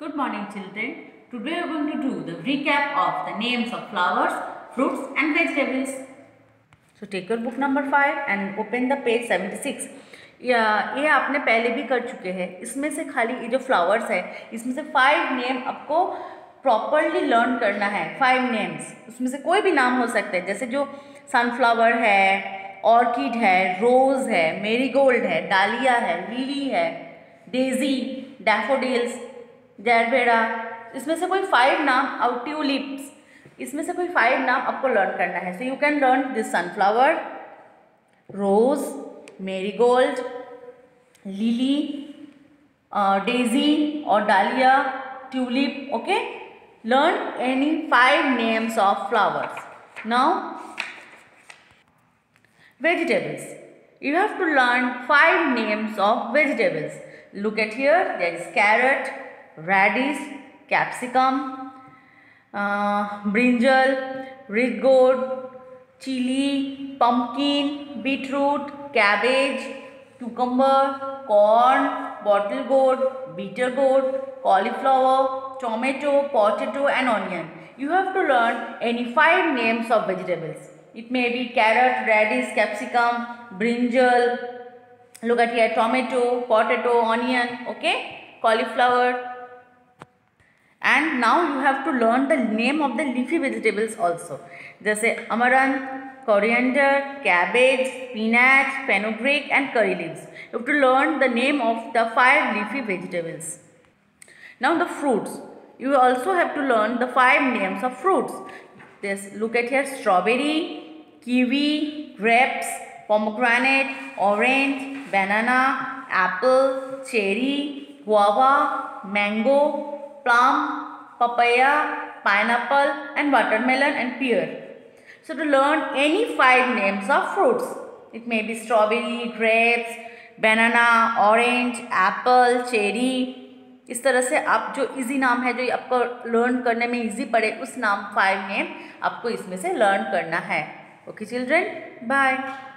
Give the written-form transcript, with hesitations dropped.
Good morning, children. Today we are going to do the recap of the names of flowers, fruits and vegetables. So take your book number 5 and open the page 76. ये आपने पहले भी कर चुके हैं. इसमें से खाली ये जो फ्लावर्स है इसमें से 5 नेम आपको प्रॉपरली लर्न करना है. 5 नेम्स, उसमें से कोई भी नाम हो सकते हैं, जैसे जो सनफ्लावर है, ऑर्किड है, रोज है, मेरीगोल्ड है, डालिया है, लिली है, डेजी, डैफोडिल्स, जैरबेरा. इसमें से कोई 5 नाम, और ट्यूलिप्स, इसमें से कोई 5 नाम आपको लर्न करना है. So you can learn this sunflower, rose, marigold, lily, daisy और dahlia, tulip. Okay, learn any 5 names of flowers. Now vegetables, you have to learn 5 names of vegetables. Look at here, there is carrot, radish, capsicum, brinjal, red gourd, chili, pumpkin, beetroot, cabbage, cucumber, corn, bottle gourd, bitter gourd, cauliflower, tomato, potato and onion. You have to learn any 5 names of vegetables. It may be carrot, radish, capsicum, brinjal, look at here, tomato, potato, onion, okay, cauliflower. And now you have to learn the name of the leafy vegetables also. जैसे amaranth, coriander, cabbage, spinach, fenugreek and curry leaves. You have to learn the name of the 5 leafy vegetables. Now the fruits. You also have to learn the 5 names of fruits. This, look at here, strawberry, kiwi, grapes, pomegranate, orange, banana, apple, cherry, guava, mango, plum, papaya, pineapple and watermelon and pear. So to learn any 5 names of fruits, it may be strawberry, grapes, banana, orange, apple, cherry. इस तरह से आप जो easy नाम है, जो आपको learn करने में इजी पड़े, उस नाम 5 नेम आपको इसमें से लर्न करना है. Okay children, bye.